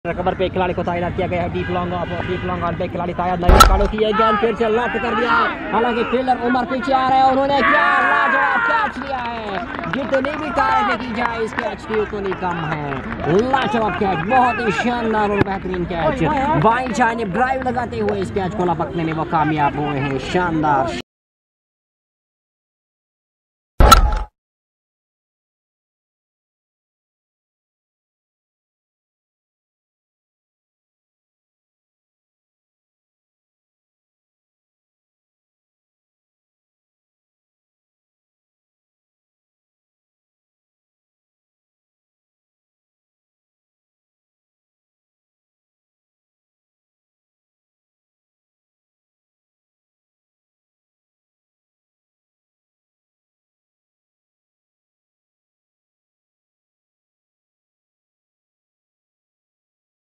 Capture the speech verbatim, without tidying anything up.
Cover पे खिलाड़ी को तैनात किया गया है। Deep long deep long on पे खिलाड़ी तैयार नहीं कालो की है। गेंद फिर से लॉक कर दिया है। हालांकि फील्डर उमर पीछे आ रहे हैं। उन्होंने क्या लाजवाब कैच लिया है। जितनी भी तारीफें की जाए इस कैच की उतनी कम है। लाजवाब कैच, बहुत ही शानदार और बेहतरीन कैच। बाई जानिब ड्राइव लगाते हुए इस कैच को लपकने में वो कामयाब हुए हैं। शानदार।